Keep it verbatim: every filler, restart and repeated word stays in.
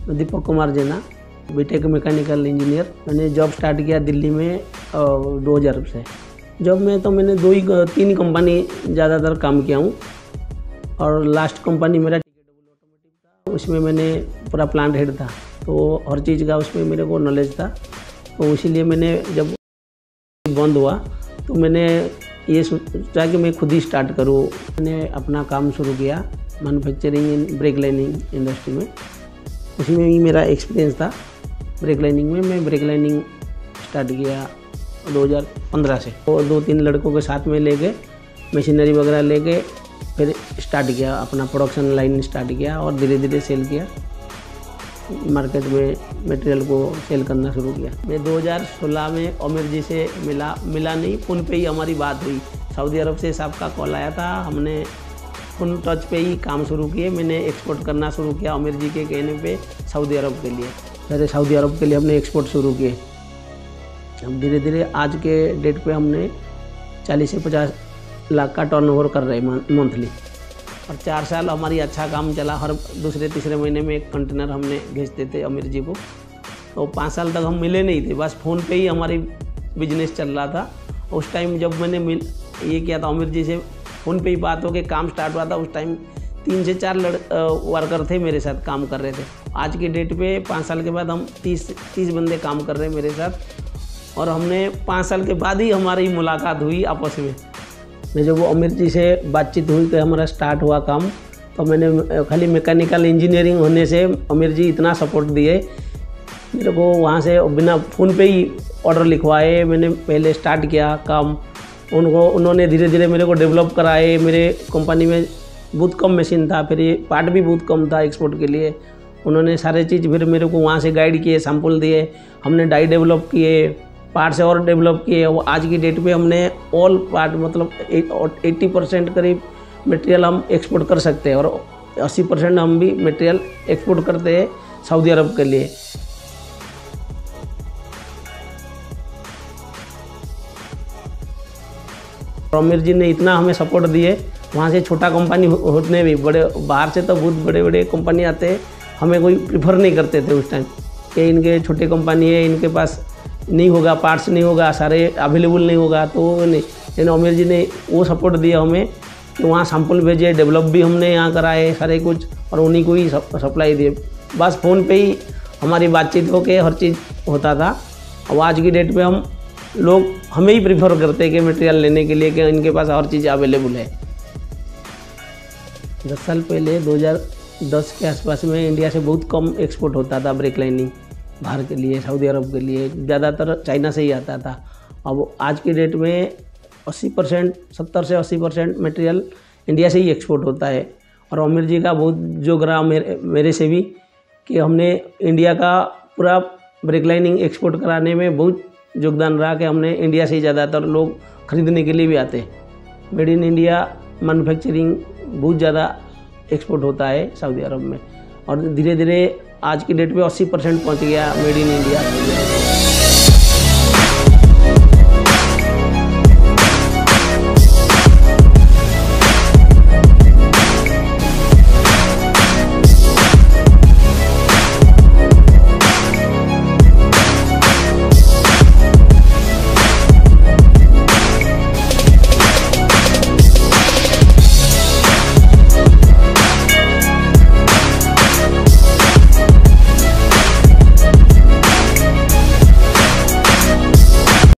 दीपक Kumar Jena, BTech mechanical engineer. मैंने job start किया दिल्ली में दो हज़ार से। जॉब में तो मैंने दो ही तीन कंपनी ज़्यादातर काम किया हूँ, और लास्ट कंपनी मेरा टिकेटेबल ऑटोमोटिव था। उसमें मैंने पूरा प्लांट हेड था, तो हर चीज़ का उसमें मेरे को नॉलेज था। तो इसीलिए मैंने जब बंद हुआ तो मैंने ये सोचा कि मैं खुद ही स्टार्ट करूँ। मैंने अपना काम शुरू किया manufacturing in brake lining industry में। उसमें ही मेरा एक्सपीरियंस था ब्रेक लाइनिंग में। मैं ब्रेक लाइनिंग स्टार्ट किया दो हज़ार पंद्रह से, और दो तीन लड़कों के साथ में लेके मशीनरी वगैरह लेके फिर स्टार्ट किया, अपना प्रोडक्शन लाइन स्टार्ट किया, और धीरे धीरे सेल किया, मार्केट में मटेरियल को सेल करना शुरू किया। मैं दो हज़ार सोलह में आमिर जी से मिला मिला नहीं, फ़ोन पे ही हमारी बात हुई। सऊदी अरब से साहब का कॉल आया था, हमने फ़ोन टच पे ही काम शुरू किए। मैंने एक्सपोर्ट करना शुरू किया आमिर जी के कहने पे सऊदी अरब के लिए। पहले सऊदी अरब के लिए हमने एक्सपोर्ट शुरू किए। हम धीरे धीरे आज के डेट पे हमने चालीस से पचास लाख का टर्नओवर कर रहे हैं मंथली, और चार साल हमारी अच्छा काम चला। हर दूसरे तीसरे महीने में एक कंटेनर हमने भेजते थे आमिर जी को। तो पाँच साल तक हम मिले नहीं थे, बस फ़ोन पे ही हमारी बिजनेस चल रहा था। उस टाइम जब मैंने मिल ये किया था आमिर जी से, फ़ोन पे ही बात हो के काम स्टार्ट हुआ था। उस टाइम तीन से चार लड़ वर्कर थे मेरे साथ काम कर रहे थे। आज की डेट पे पाँच साल के बाद हम तीस तीस बंदे काम कर रहे हैं मेरे साथ, और हमने पाँच साल के बाद ही हमारी मुलाकात हुई आपस में। मैं जब वो आमिर जी से बातचीत हुई कि हमारा स्टार्ट हुआ काम, तो मैंने खाली मैकेनिकल इंजीनियरिंग होने से आमिर जी इतना सपोर्ट दिए मेरे को। वहाँ से बिना फ़ोन पे ही ऑर्डर लिखवाए मैंने पहले स्टार्ट किया काम। उनको उन्होंने धीरे धीरे मेरे को डेवलप कराए। मेरे कंपनी में बहुत कम मशीन था, फिर ये पार्ट भी बहुत कम था एक्सपोर्ट के लिए। उन्होंने सारे चीज़ फिर मेरे को वहाँ से गाइड किए, सैंपल दिए, हमने डाई डेवलप किए, पार्ट्स और डेवलप किए। वो आज की डेट पे हमने ऑल पार्ट मतलब अस्सी परसेंट करीब मटेरियल हम एक्सपोर्ट कर सकते हैं, और अस्सी परसेंट हम भी मटेरियल एक्सपोर्ट करते हैं सऊदी अरब के लिए। आमिर जी ने इतना हमें सपोर्ट दिए। वहाँ से छोटा कंपनी होने भी, बड़े बाहर से तो बहुत बड़े बड़े कंपनी आते हैं, हमें कोई प्रीफर नहीं करते थे उस टाइम कि इनके छोटे कंपनी है, इनके पास नहीं होगा, पार्ट्स नहीं होगा, सारे अवेलेबल नहीं होगा, तो नहीं। लेकिन आमिर जी ने वो सपोर्ट दिया हमें कि वहाँ सैंपल भेजे, डेवलप भी हमने यहाँ कराए सारे कुछ, और उन्हीं को ही सप्लाई दिए। बस फ़ोन पे ही हमारी बातचीत हो के हर चीज़ होता था। और आज की डेट पे हम लोग हमें ही प्रीफर करते हैं कि मटेरियल लेने के लिए, कि इनके पास हर चीज़ अवेलेबल है। दस साल पहले दो हज़ार दस के आसपास में इंडिया से बहुत कम एक्सपोर्ट होता था ब्रेक लाइनिंग बाहर के लिए, सऊदी अरब के लिए, ज़्यादातर चाइना से ही आता था। अब आज की डेट में अस्सी परसेंट सत्तर से अस्सी परसेंट मटेरियल इंडिया से ही एक्सपोर्ट होता है। और आमिर जी का बहुत जोगरा मेरे मेरे से भी कि हमने इंडिया का पूरा ब्रेक लाइनिंग एक्सपोर्ट कराने में बहुत योगदान रहा, कि हमने इंडिया से ही ज़्यादातर लोग खरीदने के लिए भी आते हैं। मेड इन इंडिया मैन्युफैक्चरिंग बहुत ज़्यादा एक्सपोर्ट होता है सऊदी अरब में, और धीरे धीरे आज की डेट पे अस्सी परसेंट पहुँच गया मेड इन इंडिया।